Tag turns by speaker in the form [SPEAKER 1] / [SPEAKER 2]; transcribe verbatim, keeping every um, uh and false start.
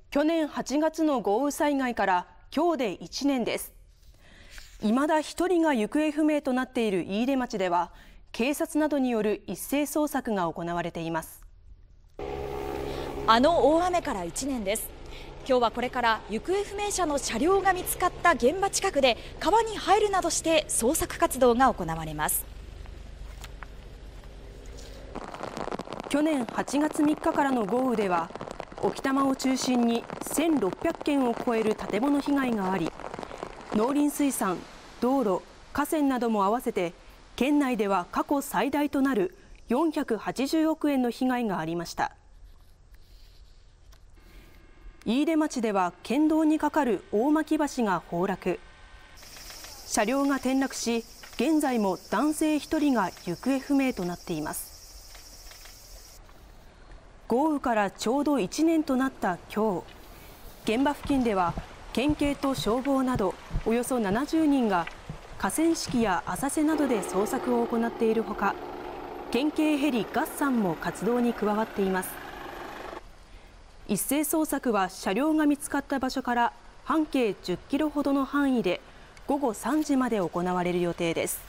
[SPEAKER 1] 去年はちがつの豪雨災害から今日でいちねんです。未だひとりが行方不明となっている飯豊町では、警察などによる一斉捜索が行われています。
[SPEAKER 2] あの大雨からいちねんです。今日はこれから行方不明者の車両が見つかった現場近くで川に入るなどして捜索活動が行われます。
[SPEAKER 1] 去年はちがつみっかからの豪雨では、置賜を中心にせんろっぴゃくけんを超える建物被害があり、農林水産、道路、河川なども合わせて県内では過去最大となるよんひゃくはちじゅうおくえんの被害がありました。飯豊町では県道に架かる大巻橋が崩落、車両が転落し、現在も男性ひとりが行方不明となっています。豪雨からちょうどいちねんとなった今日、現場付近では県警と消防などおよそななじゅうにんが河川敷や浅瀬などで捜索を行っているほか、県警ヘリガッサンも活動に加わっています。一斉捜索は車両が見つかった場所から半径じゅっキロほどの範囲でごごさんじまで行われる予定です。